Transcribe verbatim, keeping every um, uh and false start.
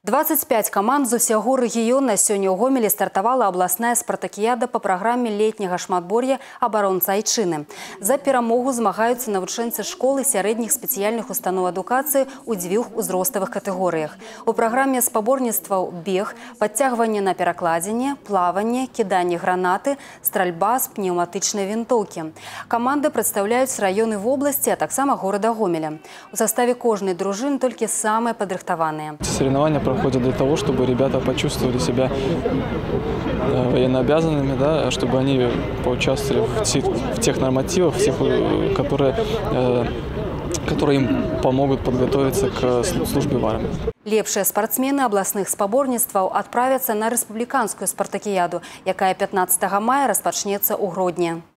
двадцать пять команд з усяго рэгіёна сёння ў Гомелі стартавала абласная спартакіяда па праграме летняга шматбор'я абаронца айчыны. За перамогу змагаюцца навучэнцы школы сярэдніх спецыяльных устаноў адукацыі ў дзвюх узроставых катэгорыях. У праграме спаборніцтваў бег, падцягванне на перакладзенне, плаванне, кіданне гранаты, стральба з пнеўматычнай вінтоўкі. Каманды прадстаўляюць раёны вобласці, а таксама горада Гомеля. У саставе кожнай дружыны толькі самыя падрыхтаваныя. Соревнования проходят для того, чтобы ребята почувствовали себя военнообязанными, да, чтобы они поучаствовали в тех, в тех нормативах, в тех, которые, которые им помогут подготовиться к службе в армии. Лепшыя спортсмены абласных спаборніцтваў адправяцца на рэспубліканскую спартакіяду, якая пятнаццатага мая распачнецца ў Гродні.